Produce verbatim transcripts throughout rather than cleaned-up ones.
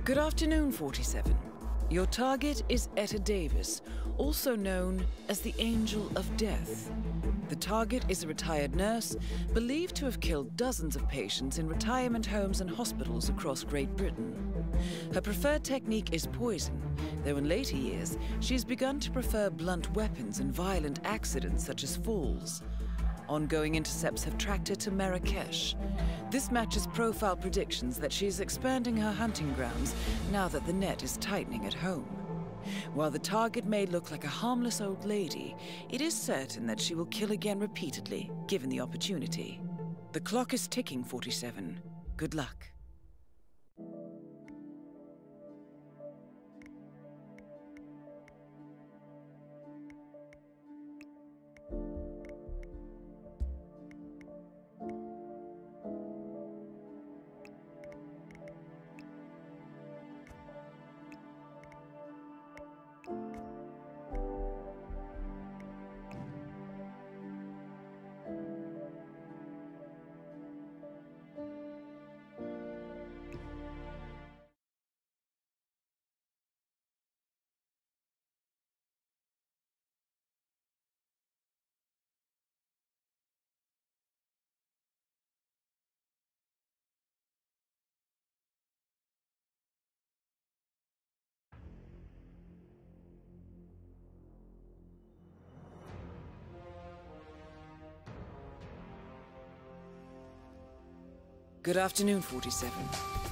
Good afternoon, forty-seven. Your target is Etta Davis, also known as the Angel of Death. The target is a retired nurse, believed to have killed dozens of patients in retirement homes and hospitals across Great Britain. Her preferred technique is poison, though in later years she has begun to prefer blunt weapons and violent accidents such as falls. Ongoing intercepts have tracked her to Marrakesh. This matches profile predictions that she is expanding her hunting grounds now that the net is tightening at home. While the target may look like a harmless old lady, it is certain that she will kill again repeatedly, given the opportunity. The clock is ticking, forty-seven. Good luck. Good afternoon, forty-seven.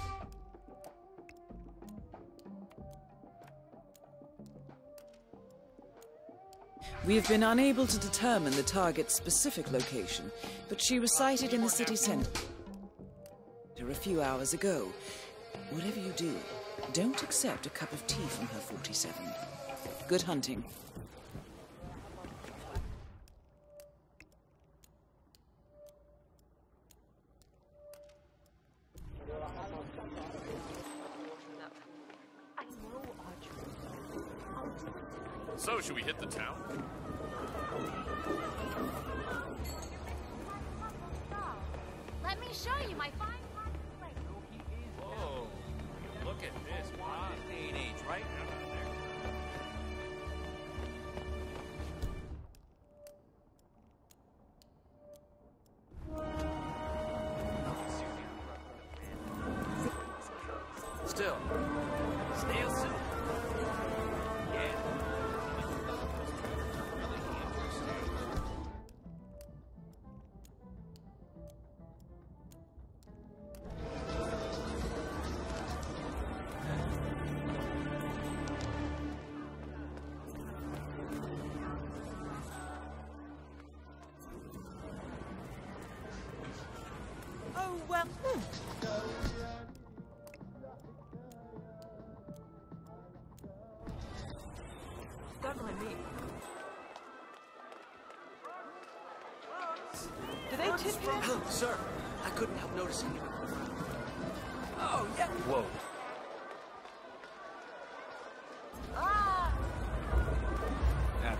We have been unable to determine the target's specific location, but she was sighted in the city center a few hours ago. Whatever you do, don't accept a cup of tea from her, forty-seven. Good hunting. So, should we hit the town? Let me show you my fine place. Whoa, look at this. Wow, this day and age, right? Still, snail soup. Yeah. Oh, well, hmm. Don't mind me. Do they tip you? Oh, sir, I couldn't help noticing you. Oh, yeah. Whoa. Ah! That,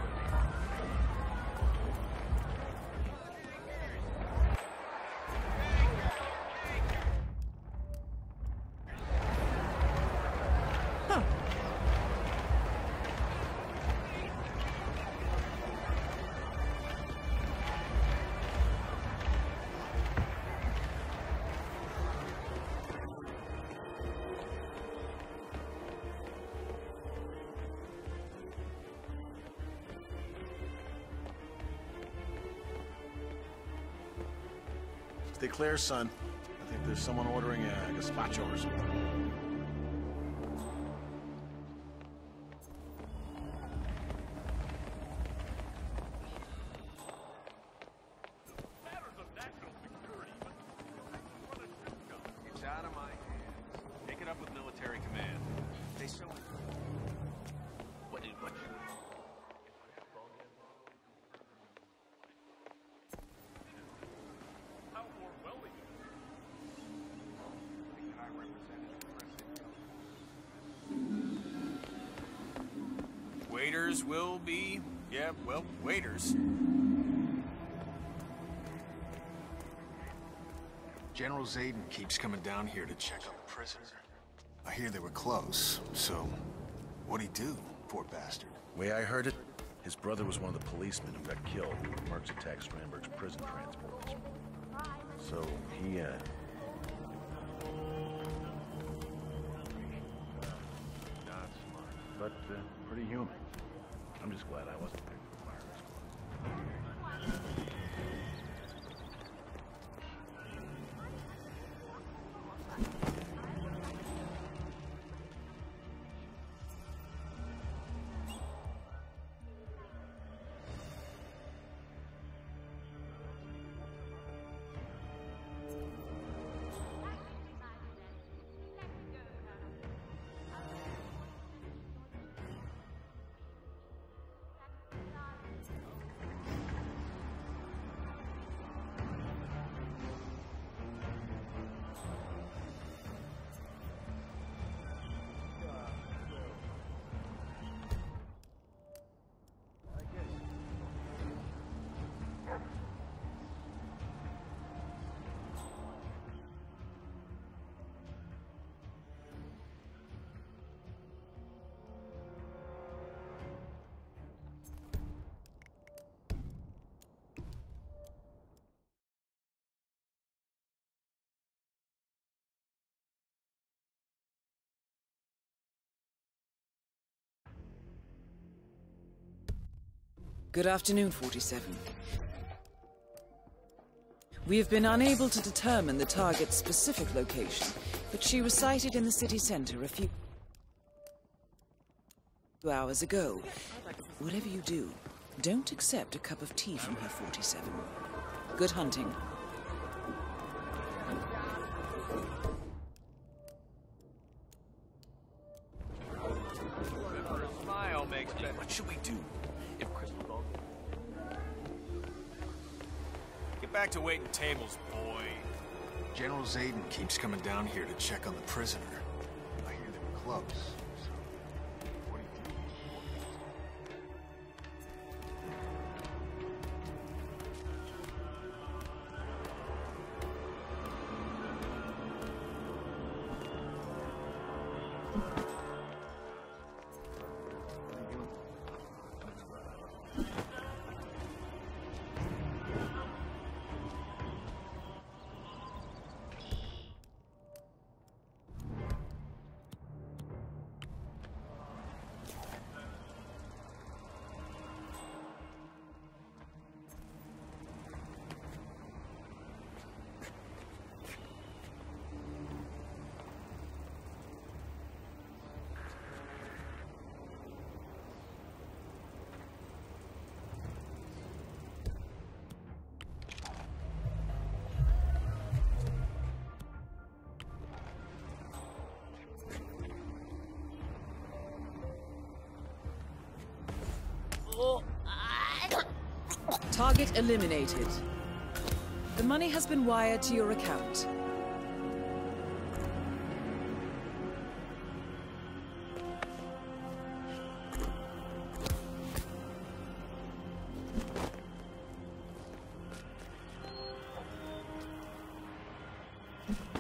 Huh. Stay clear, son. I think there's someone ordering a gazpacho or something. It's out of my hands. Take it up with military command. They so... What did... What? How Orwellian. I represented Waiters will be... Yeah, well, waiters. General Zayden keeps coming down here to check on a prisoner. I hear they were close, so what'd he do, poor bastard? Way I heard it, his brother was one of the policemen who got killed when Mercs attacked Strandberg's prison transports. So he, uh... not smart, but uh, pretty human. I'm just glad I wasn't picked for the firing squad. Good afternoon, forty-seven. We have been unable to determine the target's specific location, but she was sighted in the city center a few hours ago. Whatever you do, don't accept a cup of tea from her, forty-seven. Good hunting. Smile makes better. What should we do? If Chris was all... Get back to waiting tables, boy. General Zayden keeps coming down here to check on the prisoner. I hear they were close. So what do you do? Target eliminated. The money has been wired to your account. You